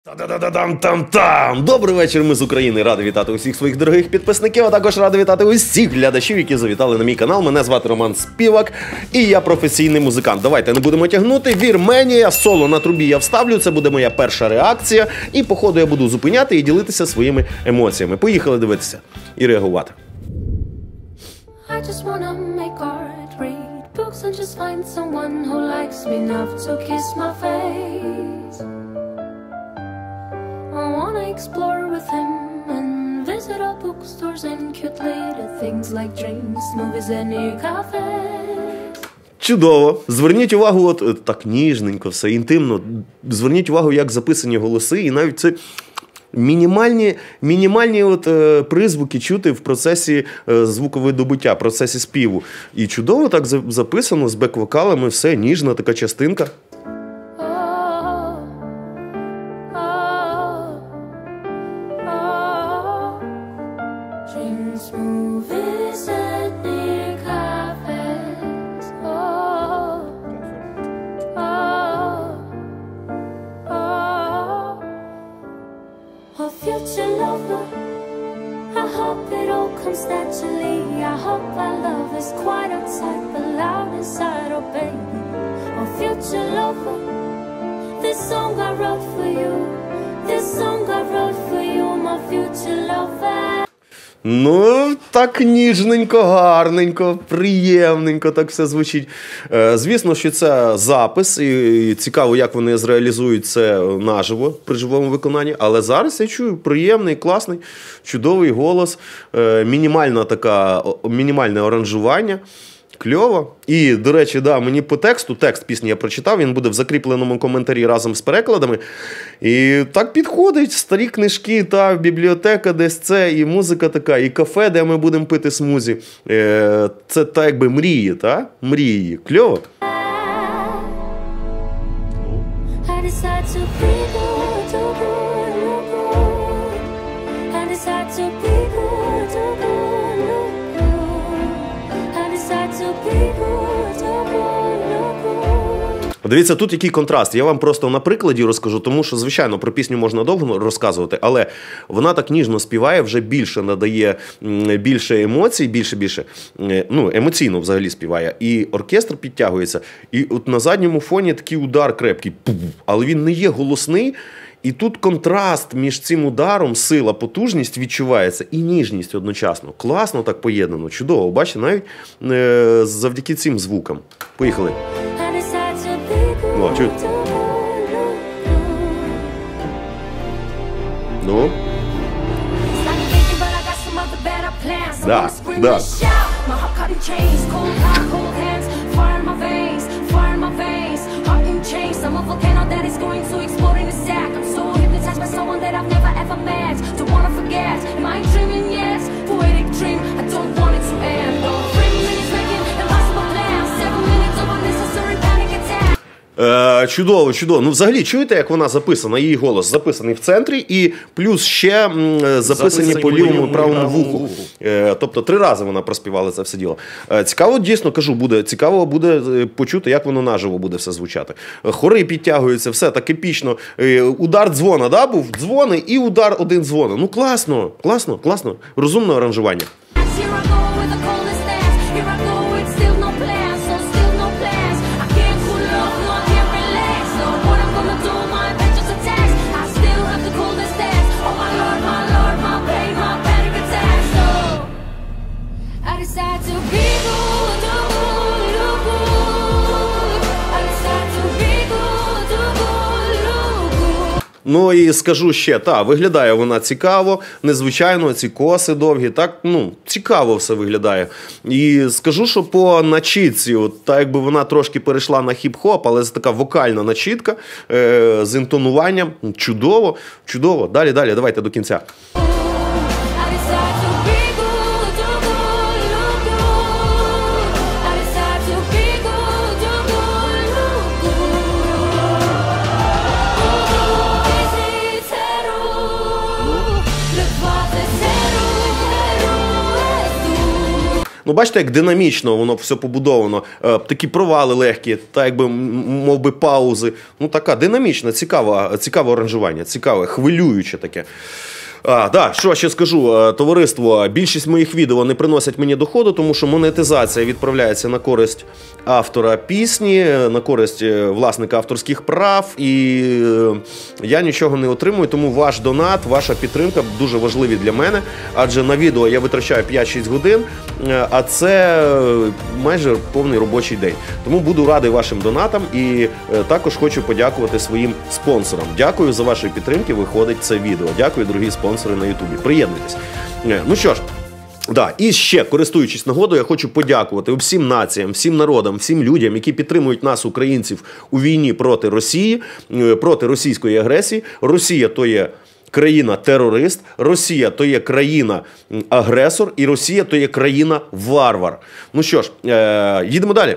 Та-да-да-да-дам-там-там! Добрий вечір, ми з України. Радий вітати усіх своїх дорогих підписників, а також радий вітати усіх глядачів, які завітали на мій канал. Мене звати Роман Співак, і я професійний музикант. Давайте не будемо тягнути. Вірменія, соло на трубі я вставлю, це буде моя перша реакція. І по ходу я буду зупиняти і ділитися своїми емоціями. Поїхали дивитися і реагувати. And just find someone who likes me enough to kiss my face. I wanna explore with him and visit all bookstores and cute little things like drinks, movies and new cafes. Чудово. Зверніть увагу, от так ніжненько, все інтимно. Зверніть увагу, як записані голоси, і навіть це мінімальні призвуки чути в процесі звуковидобуття, в процесі співу. І чудово так записано, з бек-вокалами, все, ніжна така частинка. Future lover, I hope it all comes naturally. I hope our love is quiet outside but loud inside, oh baby. Oh future lover, this song I wrote for you. This song I wrote for you, my future lover. Ну, так ніжненько, гарненько, приємненько так все звучить. Звісно, що це запис, і цікаво, як вони зреалізують це наживо, при виконанні. Але зараз я чую приємний, класний, чудовий голос, мінімальне оранжування. Кльово. І, до речі, да, мені по тексту, текст пісні я прочитав, він буде в закріпленому коментарі разом з перекладами. І так підходить, старі книжки, та бібліотека десь це, і музика така, і кафе, де ми будемо пити смузі. Це так якби мрії, та? Мрії. Кльово. Дивіться, тут який контраст. Я вам просто на прикладі розкажу, тому що, звичайно, про пісню можна довго розказувати, але вона так ніжно співає, вже більше надає, більше емоцій, більше, емоційно взагалі співає. І оркестр підтягується, і от на задньому фоні такий удар крепкий, але він не є голосний. І тут контраст між цим ударом, сила, потужність відчувається і ніжність одночасно. Класно так поєднано, чудово. Бачите, навіть завдяки цим звукам. Поїхали. О, чуть. Ну. Да, да. Чудово, чудово. Ну, взагалі, чуєте, як вона записана? Її голос записаний в центрі, і плюс ще записані по лівому і правому вуху. Тобто 3 рази вона проспівала це все діло. Цікаво, дійсно, кажу, цікаво буде почути, як воно наживо буде все звучати. Хори підтягуються, все так епічно. Удар дзвона, да, був? Дзвони і удар один дзвона. Ну, класно, класно, класно. Розумне аранжування. Ну і скажу ще, виглядає вона цікаво, незвичайно, ці коси довгі, так, цікаво все виглядає. І скажу, що по начітці, так якби вона трошки перейшла на хіп-хоп, але це така вокальна начітка з інтонуванням, чудово, чудово. Далі, давайте до кінця. Ну, бачите, як динамічно воно все побудовано. Такі провали легкі, та якби, мов би, паузи. Ну, така динамічна, цікаве аранжування, цікаве, хвилююче таке. Да, що ще скажу, товариство, більшість моїх відео не приносять мені доходу, тому що монетизація відправляється на користь автора пісні, на користь власника авторських прав, і я нічого не отримую, тому ваш донат, ваша підтримка дуже важливі для мене, адже на відео я витрачаю 5-6 годин, а це майже повний робочий день. Тому буду радий вашим донатам і також хочу подякувати своїм спонсорам. Дякую за ваші підтримки, виходить це відео. Дякую, дорогі спонсори на Ютубі. Приєднуйтесь. Ну що ж, да, і ще, користуючись нагодою, я хочу подякувати всім націям, всім народам, всім людям, які підтримують нас, українців, у війні проти Росії, проти російської агресії. Росія – то є країна-терорист, Росія – то є країна-агресор, і Росія – то є країна-варвар. Ну що ж, їдемо далі.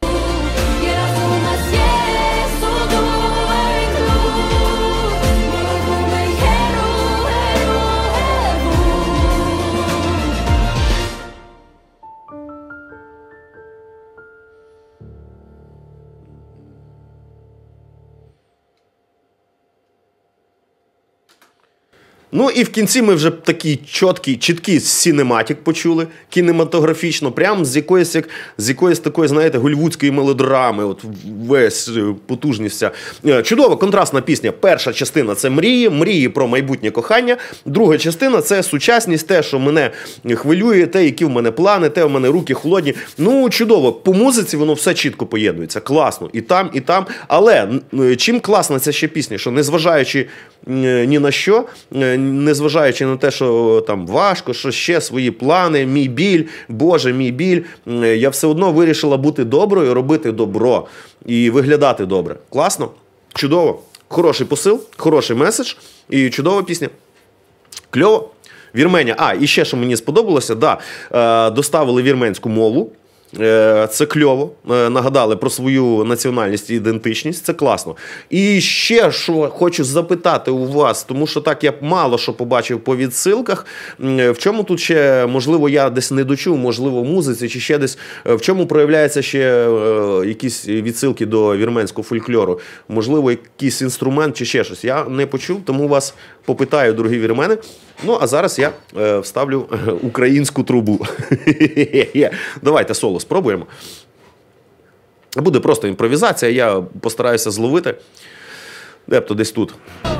Ну і в кінці ми вже такий чіткий синематик почули, кінематографічно, прямо з якоїсь такої, знаєте, голлівудської мелодрами, от весь потужність вся. Чудова, контрастна пісня. Перша частина – це мрії про майбутнє кохання. Друга частина – це сучасність, те, що мене хвилює, те, які в мене плани, те, в мене руки холодні. Ну, чудово. По музиці воно все чітко поєднується. Класно. І там, і там. Але чим класна ця ще пісня, що незважаючи ні на що, незважаючи на те, що там важко, що ще свої плани, мій біль, Боже, мій біль, я все одно вирішила бути доброю, робити добро і виглядати добре. Класно? Чудово. Хороший посил, хороший меседж і чудова пісня. Кльово. Вірменія. І ще, що мені сподобалося, доставили вірменську мову. Це кльово, нагадали про свою національність і ідентичність, це класно. І ще, що хочу запитати у вас, тому що так я мало що побачив по відсилках, в чому тут ще, можливо, я десь не дочув, можливо, в музиці, чи ще десь, в чому проявляються ще якісь відсилки до вірменського фольклору, можливо, якийсь інструмент чи ще щось. Я не почув, тому вас попитаю, дорогі вірмени. Ну, а зараз я вставлю українську трубу. Давайте соло спробуємо. Буде просто імпровізація, я постараюся зловити. Дебто десь тут.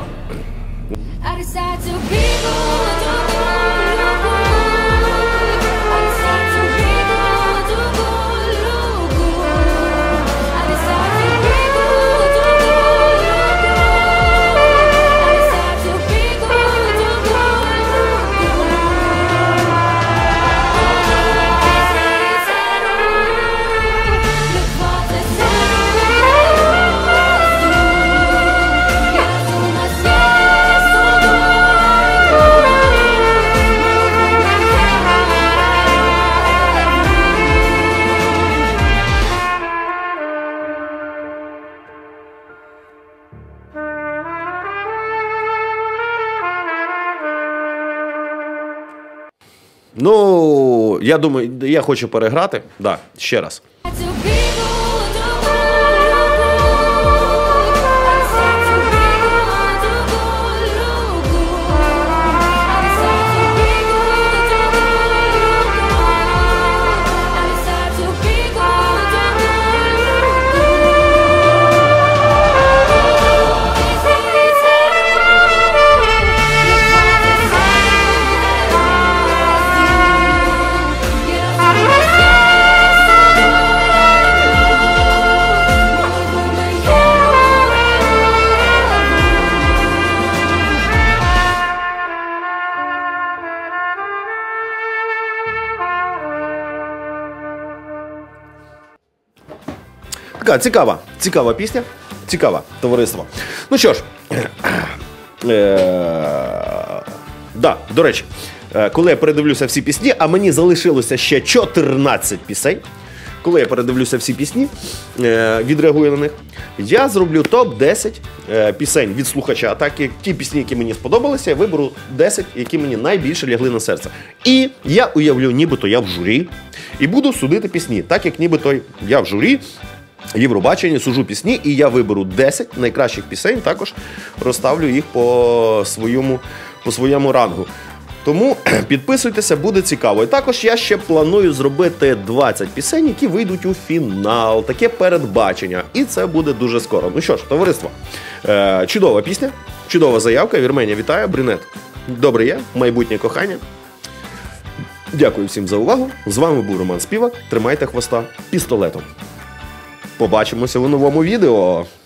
Ну, я думаю, я хочу переграти. Да, ще раз. Така цікава пісня, цікава, товариство. Ну що ж, до речі, коли я передивлюся всі пісні, а мені залишилося ще 14 пісень, коли я передивлюся всі пісні, відреагую на них, я зроблю топ-10 пісень від слухача, так як ті пісні, які мені сподобалися, я виберу 10, які мені найбільше лягли на серце. І я уявлю, нібито я в журі, і буду судити пісні, так як нібито я в журі, Євробачення, суджу пісні, і я виберу 10 найкращих пісень, також розставлю їх по своєму рангу. Тому підписуйтеся, буде цікаво. І також я ще планую зробити 20 пісень, які вийдуть у фінал. Таке передбачення. І це буде дуже скоро. Ну що ж, товариство, чудова пісня, чудова заявка. Вірменія вітає, брюнет. Добре є, майбутнє кохання. Дякую всім за увагу. З вами був Роман Співак. Тримайте хвоста пістолетом. Побачимося у новому відео.